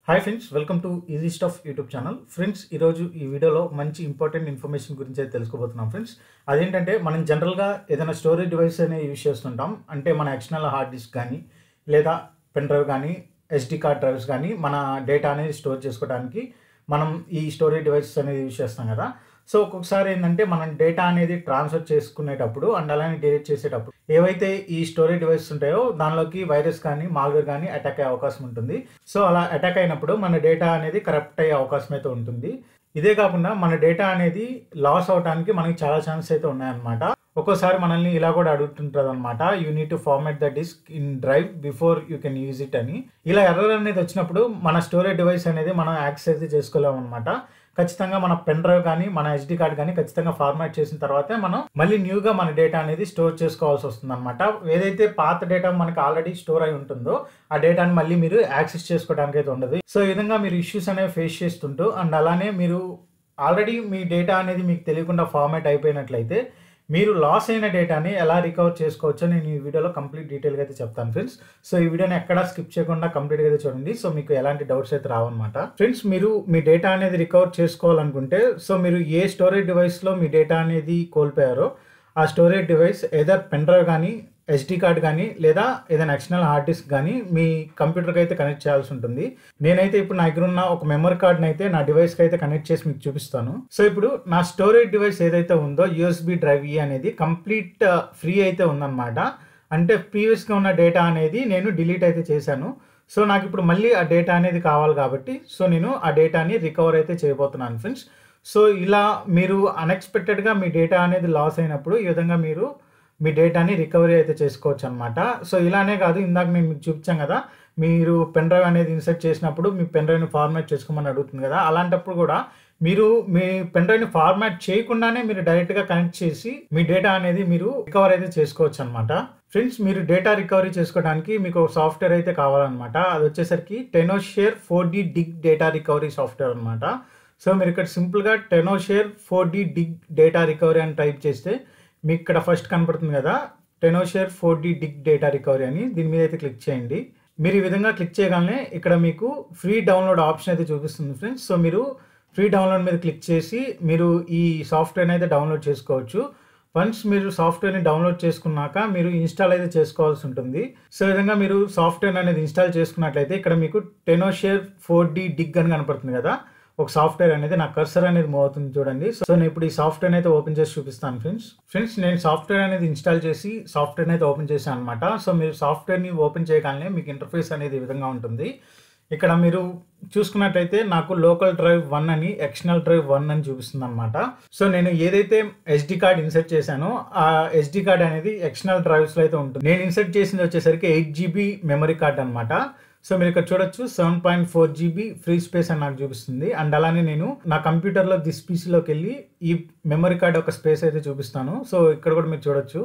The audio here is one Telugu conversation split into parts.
Hi friends, welcome to easy stuff YouTube channel. Friends, ఈరోజు ఈ వీడియోలో మంచి ఇంపార్టెంట్ ఇన్ఫర్మేషన్ గురించి అయితే తెలుసుకోబోతున్నాం. ఫ్రెండ్స్, అదేంటంటే మనం జనరల్గా ఏదైనా స్టోరేజ్ డివైస్ అనేది యూజ్ చేస్తుంటాం. అంటే మన ఎక్స్టర్నల్ హార్డ్ డిస్క్ కానీ లేదా పెన్ డ్రైవ్ కానీ ఎస్డి కార్డ్ డ్రైవ్స్ కానీ మన డేటా అనేది స్టోర్ చేసుకోవడానికి మనం ఈ స్టోరేజ్ డివైసెస్ అనేది యూజ్ చేస్తాం కదా. సో ఒక్కొక్కసారి ఏంటంటే మనం డేటా అనేది ట్రాన్స్ఫర్ చేసుకునేటప్పుడు అండ్ అలానే డిలీట్ చేసేటప్పుడు ఏవైతే ఈ స్టోరేజ్ డివైసెస్ ఉంటాయో దానిలోకి వైరస్ కానీ మాల్వేర్ కానీ అటాక్ అయ్యే అవకాశం ఉంటుంది. సో అలా అటాక్ అయినప్పుడు మన డేటా అనేది కరప్ట్ అయ్యే అవకాశం అయితే ఉంటుంది. ఇదే కాకుండా మన డేటా అనేది లాస్ అవడానికి మనకి చాలా ఛాన్సెస్ అయితే ఉన్నాయన్నమాట. ఒక్కోసారి మనల్ని ఇలా కూడా అడుగుతుంటుంది అనమాట, you need to format the disk in drive before you can use it అని. ఇలా ఎర్రర్ అనేది వచ్చినప్పుడు మన స్టోరేజ్ డివైస్ అనేది మనం యాక్సెస్ అయితే చేసుకోలేము అనమాట. ఖచ్చితంగా మన పెన్ డ్రైవ్ కానీ మన ఎస్డి కార్డ్ కానీ ఖచ్చితంగా ఫార్మాట్ చేసిన తర్వాతే మనం మళ్ళీ న్యూగా మన డేటా అనేది స్టోర్ చేసుకోవాల్సి వస్తుంది అనమాట. ఏదైతే పాత డేటా మనకి ఆల్రెడీ స్టోర్ అయి ఉంటుందో ఆ డేటాని మళ్ళీ మీరు యాక్సెస్ చేసుకోవడానికి అయితే ఉండదు. సో ఈ విధంగా మీరు ఇష్యూస్ అనేవి ఫేస్ చేస్తుంటూ అండ్ అలానే మీరు ఆల్రెడీ మీ డేటా అనేది మీకు తెలియకుండా ఫార్మాట్ అయిపోయినట్లయితే మీరు లాస్ అయిన డేటాని ఎలా రికవర్ చేసుకోవచ్చో నేను ఈ వీడియోలో కంప్లీట్ డీటెయిల్గా అయితే చెప్తాను ఫ్రెండ్స్. సో ఈ వీడియోని ఎక్కడా స్కిప్ చేయకుండా కంప్లీట్గా అయితే చూడండి. సో మీకు ఎలాంటి డౌట్స్ అయితే రావన్నమాట. ఫ్రెండ్స్, మీరు మీ డేటా అనేది రికవర్ చేసుకోవాలనుకుంటే సో మీరు ఏ స్టోరేజ్ డివైస్లో మీ డేటా అనేది కోల్పోయారో ఆ storage device either pen drive కానీ ఎస్డి కార్డ్ కానీ లేదా ఏదైనా ఎక్స్టర్నల్ హార్డ్ డిస్క్ కానీ మీ కంప్యూటర్కి అయితే కనెక్ట్ చేయాల్సి ఉంటుంది. నేనైతే ఇప్పుడు నా దగ్గర ఉన్న ఒక మెమరీ కార్డ్ని అయితే నా డివైస్కి అయితే కనెక్ట్ చేసి మీకు చూపిస్తాను. సో ఇప్పుడు నా స్టోరేజ్ డివైస్ ఏదైతే ఉందో యూఎస్బి డ్రైవ్ ఈ అనేది కంప్లీట్ ఫ్రీ అయితే ఉందన్నమాట. అంటే ప్రీవియస్గా ఉన్న డేటా అనేది నేను డిలీట్ అయితే చేశాను. సో నాకు ఇప్పుడు మళ్ళీ ఆ డేటా అనేది కావాలి కాబట్టి సో నేను ఆ డేటాని రికవర్ అయితే చేయబోతున్నాను ఫ్రెండ్స్. సో ఇలా మీరు అన్ఎక్స్పెక్టెడ్గా మీ డేటా అనేది లాస్ అయినప్పుడు ఈ విధంగా మీరు మీ డేటాని రికవరీ అయితే చేసుకోవచ్చు అనమాట. సో ఇలానే కాదు, ఇందాక నేను మీకు చూపించాను కదా, మీరు పెన్ డ్రైవ్ అనేది ఇన్సర్ట్ చేసినప్పుడు మీ పెన్ డ్రైవ్ని ఫార్మాట్ చేసుకోమని అడుగుతుంది కదా, అలాంటప్పుడు కూడా మీరు మీ పెన్ డ్రైవ్ని ఫార్మాట్ చేయకుండానే మీరు డైరెక్ట్గా కనెక్ట్ చేసి మీ డేటా అనేది మీరు రికవర్ అయితే చేసుకోవచ్చు అనమాట. ఫ్రెండ్స్, మీరు డేటా రికవరీ చేసుకోవడానికి మీకు ఒక సాఫ్ట్వేర్ అయితే కావాలన్నమాట. అది వచ్చేసరికి Tenorshare 4D dig data recovery software అనమాట. సో మీరు ఇక్కడ సింపుల్గా Tenorshare 4D dig data recovery అని టైప్ చేస్తే మీకు ఇక్కడ ఫస్ట్ కనపడుతుంది కదా, టెనోషేర్ 4D డిగ్ డేటా రికవరీ అని, దీని మీద అయితే క్లిక్ చేయండి. మీరు ఈ విధంగా క్లిక్ చేయగానే ఇక్కడ మీకు ఫ్రీ డౌన్లోడ్ ఆప్షన్ అయితే చూపిస్తుంది ఫ్రెండ్స్. సో మీరు ఫ్రీ డౌన్లోడ్ మీద క్లిక్ చేసి మీరు ఈ సాఫ్ట్వేర్ని అయితే డౌన్లోడ్ చేసుకోవచ్చు. వన్స్ మీరు సాఫ్ట్వేర్ని డౌన్లోడ్ చేసుకున్నాక మీరు ఇన్స్టాల్ అయితే చేసుకోవాల్సి ఉంటుంది. సో ఈ విధంగా మీరు సాఫ్ట్వేర్ అనేది ఇన్స్టాల్ చేసుకున్నట్లయితే ఇక్కడ మీకు టెనోషేర్ 4D డిగ్ అని కనపడుతుంది కదా, ఒక సాఫ్ట్వేర్ అనేది నా కర్సర్ అనేది మూవ్ అవుతుంది చూడండి. సో నేను ఇప్పుడు ఈ సాఫ్ట్వేర్ అయితే ఓపెన్ చేసి చూపిస్తాను ఫ్రెండ్స్. నేను సాఫ్ట్వేర్ అనేది ఇన్స్టాల్ చేసి సాఫ్ట్వేర్ అయితే ఓపెన్ చేశాను అనమాట. సో మీరు సాఫ్ట్వేర్ని ఓపెన్ చేయగానే మీకు ఇంటర్ఫేస్ అనేది ఈ విధంగా ఉంటుంది. ఇక్కడ మీరు చూసుకున్నట్లయితే నాకు లోకల్ డ్రైవ్ 1 అని ఎక్స్టర్నల్ డ్రైవ్ 1 అని చూపిస్తుంది అనమాట. సో నేను ఏదైతే ఎస్డి కార్డ్ ఇన్సర్ట్ చేశానో ఆ ఎస్డి కార్డ్ అనేది ఎక్స్టర్నల్ డ్రైవ్స్లో అయితే ఉంటుంది. నేను ఇన్సర్ట్ చేసింది వచ్చేసరికి 8GB మెమరీ కార్డ్ అనమాట. సో మీరు ఇక్కడ చూడొచ్చు 7.4GB ఫ్రీ స్పేస్ అని నాకు చూపిస్తుంది. అండ్ అలానే నేను నా కంప్యూటర్లో దిస్ పీసీలోకి వెళ్ళి ఈ మెమరీ కార్డ్ ఒక స్పేస్ అయితే చూపిస్తాను. సో ఇక్కడ కూడా మీరు చూడొచ్చు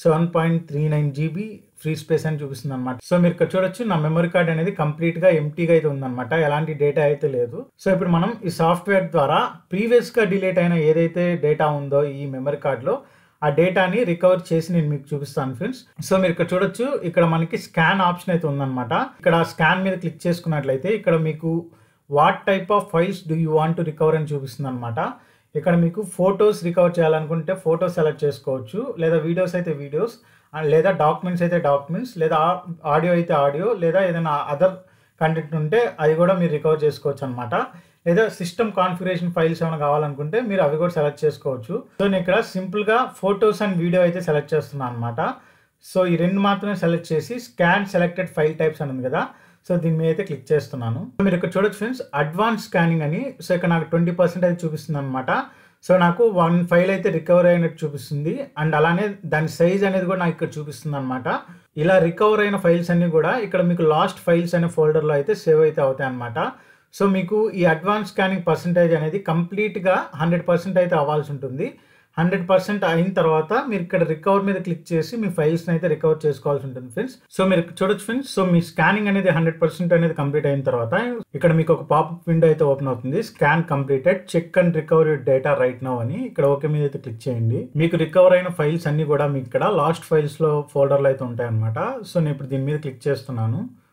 7.39GB ఫ్రీ స్పేస్ అని చూపిస్తుంది అనమాట. సో మీరు ఇక్కడ చూడొచ్చు నా మెమరీ కార్డ్ అనేది కంప్లీట్గా ఎంటీగా అయితే ఉందన్నమాట, ఎలాంటి డేటా అయితే లేదు. సో ఇప్పుడు మనం ఈ సాఫ్ట్వేర్ ద్వారా ప్రీవియస్గా డిలీట్ అయిన ఏదైతే డేటా ఉందో ఈ మెమరీ కార్డ్లో ఆ డేటాని రికవర్ చేసి నేను మీకు చూపిస్తాను ఫ్రెండ్స్. సో మీరు ఇక్కడ చూడొచ్చు, ఇక్కడ మనకి స్కాన్ ఆప్షన్ అయితే ఉందన్నమాట. ఇక్కడ స్కాన్ మీద క్లిక్ చేసుకున్నట్లయితే ఇక్కడ మీకు what type of files do you want to recover అని చూపిస్తుంది అనమాట. ఇక్కడ మీకు ఫొటోస్ రికవర్ చేయాలనుకుంటే ఫోటోస్ సెలెక్ట్ చేసుకోవచ్చు, లేదా వీడియోస్ అయితే వీడియోస్, లేదా డాక్యుమెంట్స్ అయితే డాక్యుమెంట్స్, లేదా ఆడియో అయితే ఆడియో, లేదా ఏదైనా అదర్ కంటెంట్ ఉంటే అది కూడా మీరు రికవర్ చేసుకోవచ్చు అనమాట. లేదా సిస్టమ్ కాన్ఫిగరేషన్ ఫైల్స్ ఏమైనా కావాలనుకుంటే మీరు అవి కూడా సెలెక్ట్ చేసుకోవచ్చు. సో నేను ఇక్కడ సింపుల్గా ఫొటోస్ అండ్ వీడియో అయితే సెలెక్ట్ చేస్తున్నాను అనమాట. సో ఈ రెండు మాత్రమే సెలెక్ట్ చేసి స్కాన్ సెలెక్టెడ్ ఫైల్ టైప్స్ అని ఉంది కదా, సో దీని మీద అయితే క్లిక్ చేస్తున్నాను. మీరు ఇక్కడ చూడొచ్చు ఫ్రెండ్స్, అడ్వాన్స్ స్కానింగ్ అని. సో ఇక్కడ నాకు 20% అయితే చూపిస్తుంది అనమాట. సో నాకు 1 ఫైల్ అయితే రికవర్ అయినట్టు చూపిస్తుంది. అండ్ అలానే దాని సైజ్ అనేది కూడా నాకు ఇక్కడ చూపిస్తుంది అనమాట. ఇలా రికవర్ అయిన ఫైల్స్ అన్ని కూడా ఇక్కడ మీకు లాస్ట్ ఫైల్స్ అనే ఫోల్డర్లో అయితే సేవ్ అయితే అవుతాయి అనమాట. సో మీకు ఈ అడ్వాన్స్ స్కానింగ్ పర్సంటేజ్ అనేది కంప్లీట్గా 100% అయితే అవ్వాల్సి ఉంటుంది. 100% అయిన తర్వాత మీరు ఇక్కడ రికవర్ మీద క్లిక్ చేసి మీ ఫైల్స్ని అయితే రికవర్ చేసుకోవాల్సి ఉంటుంది ఫ్రెండ్స్. సో మీరు చూడొచ్చు ఫ్రెండ్స్, సో మీ స్కానింగ్ అనేది 100% అనేది కంప్లీట్ అయిన తర్వాత ఇక్కడ మీకు ఒక పాపప్ విండో అయితే ఓపెన్ అవుతుంది. Scan completed, check and recover data right now అని. ఇక్కడ ఓకే మీద అయితే క్లిక్ చేయండి. మీకు రికవర్ అయిన ఫైల్స్ అన్ని కూడా మీకు ఇక్కడ లాస్ట్ ఫైల్స్లో ఫోల్డర్లో అయితే ఉంటాయి అనమాట. సో నేను ఇప్పుడు దీని మీద క్లిక్ చేస్తున్నాను.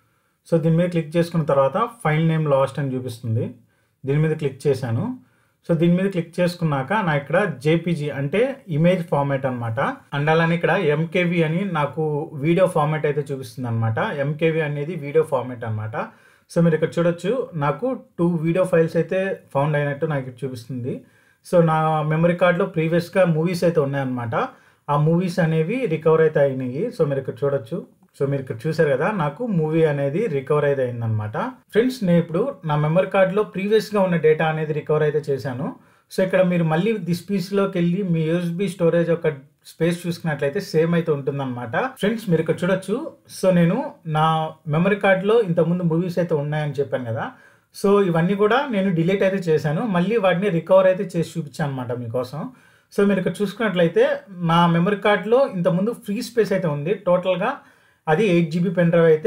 సో దీని మీద క్లిక్ చేసుకున్న తర్వాత ఫైల్ నేమ్ లాస్ట్ అని చూపిస్తుంది. దీని మీద క్లిక్ చేశాను. సో దీని మీద క్లిక్ చేసుకున్నాక నా ఇక్కడ జేపీజీ అంటే ఇమేజ్ ఫార్మాట్ అనమాట. అండ్ అలానే ఇక్కడ ఎంకేవి అని నాకు వీడియో ఫార్మాట్ అయితే చూపిస్తుంది అనమాట. ఎంకేవి అనేది వీడియో ఫార్మాట్ అనమాట. సో మీరు ఇక్కడ చూడొచ్చు, నాకు 2 వీడియో ఫైల్స్ అయితే ఫౌండ్ అయినట్టు నాకు ఇక్కడ చూపిస్తుంది. సో నా మెమరీ కార్డ్లో ప్రీవియస్గా మూవీస్ అయితే ఉన్నాయన్నమాట. ఆ మూవీస్ అనేవి రికవర్ అయితే అయినాయి. సో మీరు ఇక్కడ చూడొచ్చు. సో మీరు ఇక్కడ చూసారు కదా, నాకు మూవీ అనేది రికవర్ అయితే అయిందనమాట. ఫ్రెండ్స్, నేను ఇప్పుడు నా మెమరీ కార్డ్లో ప్రీవియస్గా ఉన్న డేటా అనేది రికవర్ అయితే చేశాను. సో ఇక్కడ మీరు మళ్ళీ దిస్ పీస్లోకి వెళ్ళి మీ యూఎస్బీ స్టోరేజ్ యొక్క స్పేస్ చూసుకున్నట్లయితే సేమ్ అయితే ఉంటుందన్నమాట. ఫ్రెండ్స్, మీరు ఇక్కడ చూడొచ్చు. సో నేను నా మెమరీ కార్డ్లో ఇంతకుముందు మూవీస్ అయితే ఉన్నాయని చెప్పాను కదా. సో ఇవన్నీ కూడా నేను డిలీట్ అయితే చేశాను. మళ్ళీ వాటిని రికవర్ అయితే చేసి చూపించాను అనమాట మీకోసం. సో మీరు ఇక్కడ చూసుకున్నట్లయితే నా మెమరీ కార్డ్లో ఇంతకుముందు ఫ్రీ స్పేస్ అయితే ఉంది. టోటల్గా అది 8 GB పెన్ డ్రైవ్ అయితే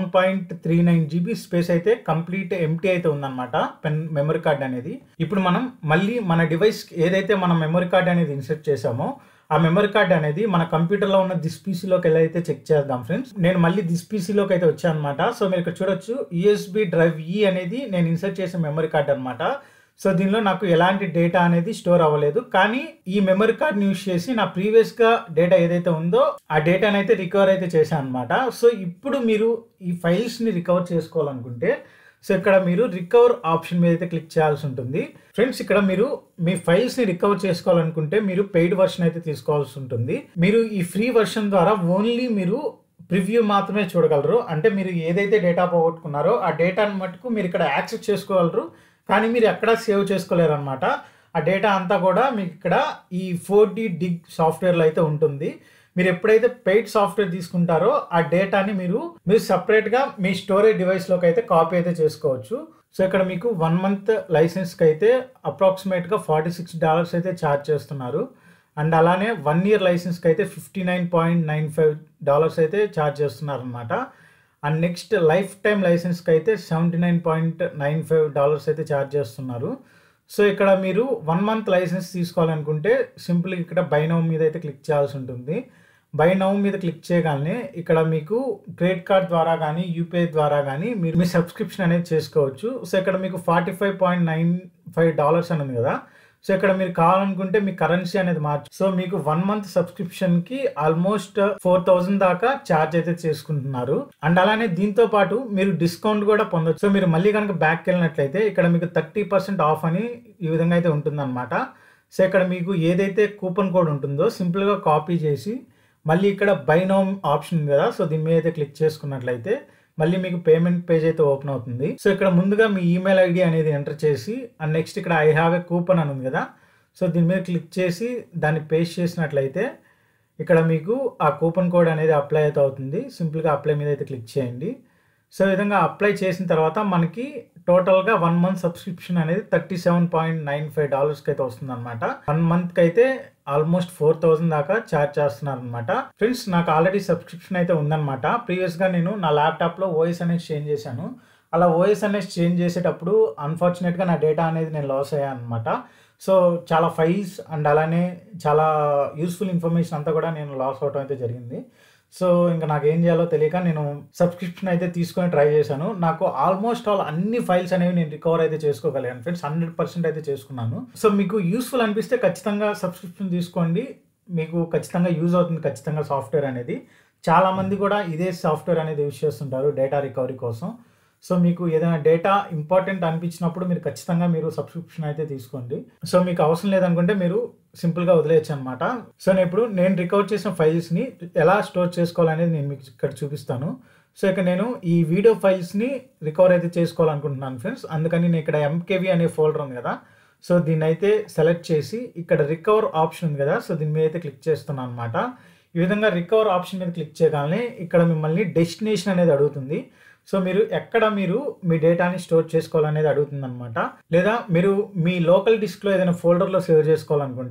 7.39 GB స్పేస్ అయితే కంప్లీట్ ఎంటీ అయితే ఉందన్నమాట మెమరీ కార్డ్ అనేది. ఇప్పుడు మనం మళ్ళీ మన డివైస్ ఏదైతే మన మెమరీ కార్డ్ అనేది ఇన్సర్ట్ చేసామో ఆ మెమరీ కార్డ్ అనేది మన కంప్యూటర్లో ఉన్న దిస్ పీసీలోకి వెళ్ళి అయితే చెక్ చేద్దాం ఫ్రెండ్స్. నేను మళ్ళీ దిస్ పీసీలోకి అయితే వచ్చాను అనమాట. సో మీరు ఇక్కడ చూడొచ్చు, యూఎస్బీ డ్రైవ్ ఈ అనేది నేను ఇన్సర్ట్ చేసే మెమరీ కార్డ్ అనమాట. సో దీనిలో నాకు ఎలాంటి డేటా అనేది స్టోర్ అవ్వలేదు. కానీ ఈ మెమరీ కార్డ్ని యూస్ చేసి నా ప్రీవియస్గా డేటా ఏదైతే ఉందో ఆ డేటాని అయితే రికవర్ అయితే చేశాను అనమాట. సో ఇప్పుడు మీరు ఈ ఫైల్స్ని రికవర్ చేసుకోవాలనుకుంటే సో ఇక్కడ మీరు రికవర్ ఆప్షన్ మీద అయితే క్లిక్ చేయాల్సి ఉంటుంది. ఫ్రెండ్స్, ఇక్కడ మీరు మీ ఫైల్స్ని రికవర్ చేసుకోవాలనుకుంటే మీరు పెయిడ్ వర్షన్ అయితే తీసుకోవాల్సి ఉంటుంది. మీరు ఈ ఫ్రీ వర్షన్ ద్వారా ఓన్లీ మీరు ప్రివ్యూ మాత్రమే చూడగలరు. అంటే మీరు ఏదైతే డేటా పోగొట్టుకున్నారో ఆ డేటాను మటుకు మీరు ఇక్కడ యాక్సెస్ చేసుకోగలరు. కానీ మీరు ఎక్కడా సేవ్ చేసుకోలేరు అనమాట. ఆ డేటా అంతా కూడా మీకు ఇక్కడ ఈ 4D dig సాఫ్ట్వేర్లో అయితే ఉంటుంది. మీరు ఎప్పుడైతే పెయిడ్ సాఫ్ట్వేర్ తీసుకుంటారో ఆ డేటాని మీరు సపరేట్గా మీ స్టోరేజ్ డివైస్లోకి అయితే కాపీ అయితే చేసుకోవచ్చు. సో ఇక్కడ మీకు 1 month లైసెన్స్కి అయితే అప్రాక్సిమేట్గా $46 అయితే ఛార్జ్ చేస్తున్నారు. అండ్ అలానే 1 year లైసెన్స్కి అయితే $59.95 అయితే ఛార్జ్ చేస్తున్నారు అనమాట. అండ్ నెక్స్ట్ లైఫ్ టైం లైసెన్స్కి అయితే $79.95 అయితే ఛార్జ్ చేస్తున్నారు. సో ఇక్కడ మీరు 1 month లైసెన్స్ తీసుకోవాలనుకుంటే సింపుల్ ఇక్కడ బై నౌ మీద అయితే క్లిక్ చేయాల్సి ఉంటుంది. బై నౌ మీద క్లిక్ చేయగానే ఇక్కడ మీకు క్రెడిట్ కార్డ్ ద్వారా కానీ యూపీఐ ద్వారా కానీ మీరు మీ సబ్స్క్రిప్షన్ అనేది చేసుకోవచ్చు. సో ఇక్కడ మీకు $45.95 అని ఉంది కదా. సో ఇక్కడ మీరు కావాలనుకుంటే మీ కరెన్సీ అనేది సో మీకు 1 month సబ్స్క్రిప్షన్కి ఆల్మోస్ట్ 4,000 దాకా ఛార్జ్ అయితే చేసుకుంటున్నారు. అండ్ అలానే దీంతో పాటు మీరు డిస్కౌంట్ కూడా పొందొచ్చు. సో మీరు మళ్ళీ కనుక బ్యాక్ వెళ్ళినట్లయితే ఇక్కడ మీకు 30% ఆఫ్ అని ఈ విధంగా అయితే ఉంటుందన్నమాట. సో ఇక్కడ మీకు ఏదైతే కూపన్ కోడ్ ఉంటుందో సింపుల్గా కాపీ చేసి మళ్ళీ ఇక్కడ బై నౌ ఆప్షన్ ఉంది కదా. సో దీని మీద అయితే క్లిక్ చేసుకున్నట్లయితే మళ్ళీ మీకు పేమెంట్ పేజ్ అయితే ఓపెన్ అవుతుంది. సో ఇక్కడ ముందుగా మీ ఈమెయిల్ ఐడి అనేది ఎంటర్ చేసి అండ్ నెక్స్ట్ ఇక్కడ ఐ హ్యావ్ ఏ కూపన్ అని ఉంది కదా. సో దీని మీద క్లిక్ చేసి దాన్ని పేస్ట్ చేసినట్లయితే ఇక్కడ మీకు ఆ కూపన్ కోడ్ అనేది అప్లై అయితే అవుతుంది. సింపుల్గా అప్లై మీద అయితే క్లిక్ చేయండి. సో ఈ విధంగా అప్లై చేసిన తర్వాత మనకి టోటల్గా 1 month సబ్స్క్రిప్షన్ అనేది $37.95 అయితే వస్తుంది అనమాట. 1 monthకి అయితే ఆల్మోస్ట్ 4,000 దాకా ఛార్జ్ చేస్తున్నారు అనమాట. ఫ్రెండ్స్, నాకు ఆల్రెడీ సబ్స్క్రిప్షన్ అయితే ఉందన్నమాట. ప్రీవియస్గా నేను నా ల్యాప్టాప్లో ఓఎస్ అనేది చేంజ్ చేశాను. అలా ఓఎస్ అనేది చేంజ్ చేసేటప్పుడు అన్ఫార్చునేట్గా నా డేటా అనేది నేను లాస్ అయ్యాను అనమాట. సో చాలా ఫైల్స్ అండ్ అలానే చాలా యూస్ఫుల్ ఇన్ఫర్మేషన్ అంతా కూడా నేను లాస్ అవడం అయితే జరిగింది. సో ఇంకా నాకు ఏం చేయాలో తెలియక నేను సబ్స్క్రిప్షన్ అయితే తీసుకొని ట్రై చేశాను. నాకు ఆల్మోస్ట్ అన్ని ఫైల్స్ అనేవి నేను రికవర్ అయితే చేసుకోగలిగాను ఫ్రెండ్స్. 100% అయితే చేసుకున్నాను. సో మీకు యూస్ఫుల్ అనిపిస్తే ఖచ్చితంగా సబ్స్క్రిప్షన్ తీసుకోండి. మీకు ఖచ్చితంగా యూజ్ అవుతుంది ఖచ్చితంగా సాఫ్ట్వేర్ అనేది. చాలామంది కూడా ఇదే సాఫ్ట్వేర్ అనేది యూజ్ చేస్తుంటారు డేటా రికవరీ కోసం. సో మీకు ఏదైనా డేటా ఇంపార్టెంట్ అనిపించినప్పుడు మీరు ఖచ్చితంగా మీరు సబ్స్క్రిప్షన్ అయితే తీసుకోండి. సో మీకు అవసరం లేదనుకుంటే మీరు సింపుల్గా వదిలేయచ్చు అనమాట. సో నేను రికవర్ చేసిన ఫైల్స్ని ఎలా స్టోర్ చేసుకోవాలనేది నేను మీకు ఇక్కడ చూపిస్తాను. సో ఇక నేను ఈ వీడియో ఫైల్స్ని రికవర్ అయితే చేసుకోవాలనుకుంటున్నాను ఫ్రెండ్స్. అందుకని నేను ఇక్కడ ఎంకేవి అనే ఫోల్డర్ ఉంది కదా. సో దీన్ని అయితే సెలెక్ట్ చేసి ఇక్కడ రికవర్ ఆప్షన్ ఉంది కదా. సో దీని మీద అయితే క్లిక్ చేస్తున్నాను అనమాట. ఈ విధంగా రికవర్ ఆప్షన్ మీద క్లిక్ చేయగానే ఇక్కడ మిమ్మల్ని డెస్టినేషన్ అనేది అడుగుతుంది. సో మీరు ఎక్కడ మీ డేటాని స్టోర్ చేసుకోవాలనేది అడుగుతుంది అనమాట. లేదా మీరు మీ లోకల్ డిస్క్లో ఏదైనా ఫోల్డర్లో సేవ్ చేసుకోవాలనుకుంటే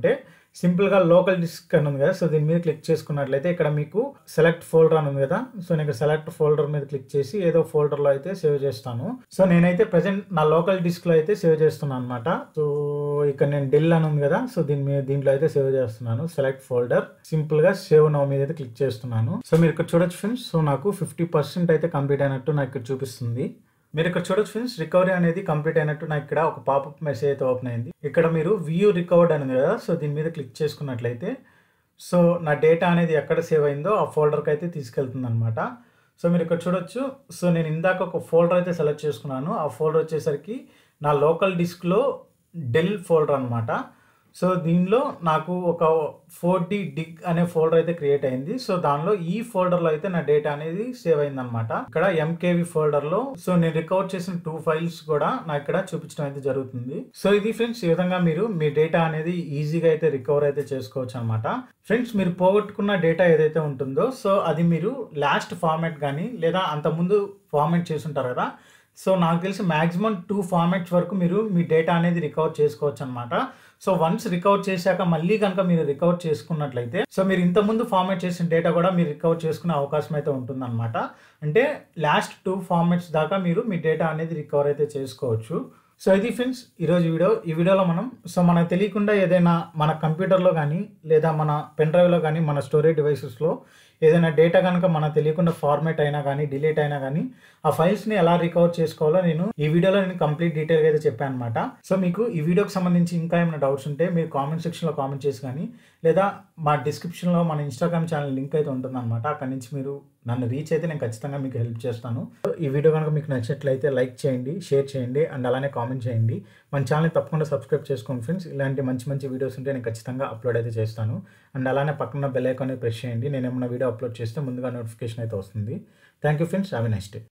సింపుల్‌గా లోకల్ డిస్క్ అని ఉంది కదా! సో, దీని మీద క్లిక్ చేసుకున్నట్లయితే ఇక్కడ మీకు సెలెక్ట్ ఫోల్డర్ అని ఉంది కదా! సో, నేను ఇక్కడ సెలెక్ట్ ఫోల్డర్ మీద క్లిక్ చేసి ఏదో ఫోల్డర్‌లో అయితే సేవ్ చేస్తాను. సో, నేనైతే ప్రెజెంట్ నా లోకల్ డిస్క్‌లో అయితే సేవ్ చేస్తున్నాను అనమాట. సో, ఇక్కడ నేను డెల్ అని ఉంది కదా! సో, దీంట్లో అయితే సేవ్ చేస్తున్నాను. సెలెక్ట్ ఫోల్డర్ సింపుల్‌గా సేవ్ నౌ మీద అయితే క్లిక్ చేస్తున్నాను. సో, మీరు ఇక్కడ చూడొచ్చు ఫ్రెండ్స్. సో, నాకు 50% అయితే కంప్లీట్ అయినట్టు నాకు ఇక్కడ చూపిస్తుంది. మీరు ఇక్కడ చూడొచ్చు ఫ్రెండ్స్, రికవరీ అనేది కంప్లీట్ అయినట్టు నాకు ఇక్కడ ఒక పాపప్ మెసేజ్ అయితే ఓపెన్ అయింది. ఇక్కడ మీరు వ్యూ రికవర్డ్ అని ఉంది కదా! సో, దీని మీద క్లిక్ చేసుకున్నట్లయితే సో, నా డేటా అనేది ఎక్కడ సేవ్ అయిందో ఆ ఫోల్డర్‌కి అయితే తీసుకెళ్తుందనమాట. సో, మీరు ఇక్కడ చూడొచ్చు. సో, నేను ఇందాక ఒక ఫోల్డర్ అయితే సెలెక్ట్ చేసుకున్నాను. ఆ ఫోల్డర్ వచ్చేసరికి నా లోకల్ డిస్క్‌లో డెల్ ఫోల్డర్ అనమాట. సో, దీనిలో నాకు ఒక 4D డిగ్ అనే ఫోల్డర్ అయితే క్రియేట్ అయింది. సో, దానిలో ఈ ఫోల్డర్‌లో అయితే నా డేటా అనేది సేవ్ అయిందనమాట. ఇక్కడ ఎంకేవి ఫోల్డర్‌లో సో, నేను రికవర్ చేసిన 2 ఫైల్స్ కూడా నాకు ఇక్కడ చూపించడం అయితే జరుగుతుంది. సో, ఇది ఫ్రెండ్స్ ఈ విధంగా మీరు మీ డేటా అనేది ఈజీగా అయితే రికవర్ అయితే చేసుకోవచ్చు అనమాట. ఫ్రెండ్స్ మీరు పోగొట్టుకున్న డేటా ఏదైతే ఉంటుందో సో, అది మీరు లాస్ట్ ఫార్మాట్ గానీ లేదా అంతకుముందు ఫార్మాట్ చేసుంటారు కదా! సో, నాకు తెలిసి మాక్సిమం 2 ఫార్మాట్స్ వరకు మీరు మీ డేటా అనేది రికవర్ చేసుకోవచ్చు అనమాట. సో, వన్స్ రికవర్ చేశాక మళ్ళీ గనుక మీరు రికవర్ చేసుకున్నట్లయితే సో, మీరు ఇంతకుముందు ఫార్మాట్ చేసిన డేటా కూడా మీరు రికవర్ చేసుకునే అవకాశం అయితే ఉంటుందన్నమాట. అంటే లాస్ట్ 2 ఫార్మాట్స్ దాకా మీరు మీ డేటా అనేది రికవర్ అయితే చేసుకోవచ్చు. సో, ఇది ఫ్రెండ్స్ ఈరోజు వీడియో. ఈ వీడియోలో మనం సో, మనకు తెలియకుండా ఏదైనా మన కంప్యూటర్‌లో గానీ లేదా మన పెన్ డ్రైవ్‌లో గానీ మన స్టోరేజ్ డివైసెస్‌లో ఏదైనా డేటా గనుక మనకు తెలియకుండా ఫార్మాట్ అయినా గానీ, డిలీట్ అయినా గానీ ఆ ఫైల్స్‌ని ఎలా రికవర్ చేసుకోవాలో ఈ వీడియోలో కంప్లీట్ డీటెయిల్‌గా అయితే చెప్పాననమాట. సో, మీకు ఈ వీడియోకి సంబంధించి ఇంకా ఏమైనా డౌట్స్ ఉంటే మీరు కామెంట్ సెక్షన్‌లో కామెంట్ చేసి గానీ లేదా మా డిస్క్రిప్షన్‌లో మన ఇన్‌స్టాగ్రామ్ ఛానల్ లింక్ అయితే ఉంటుందనమాట. అక్కడి నుంచి మీరు నన్ను రీచ్ అయితే నేను ఖచ్చితంగా మీకు హెల్ప్ చేస్తాను. ఈ వీడియో కనుక మీకు నచ్చినట్లయితే లైక్ చేయండి, షేర్ చేయండి అండ్ అలానే కామెంట్ చేయండి. మన ఛానల్‌ని తప్పకుండా సబ్స్క్రైబ్ చేసుకోండి ఫ్రెండ్స్. ఇలాంటి మంచి మంచి వీడియోస్ ఉంటే నేను ఖచ్చితంగా అప్లోడ్ అయితే చేస్తాను. అండ్ అలానే పక్కన బెల్ ఐకాన్ ప్రెస్ చేయండి. నేను ఏమైనా వీడియో అప్లోడ్ చేస్తే ముందుగా నోటిఫికేషన్ అయితే వస్తుంది. Thank you friends. Have a nice day.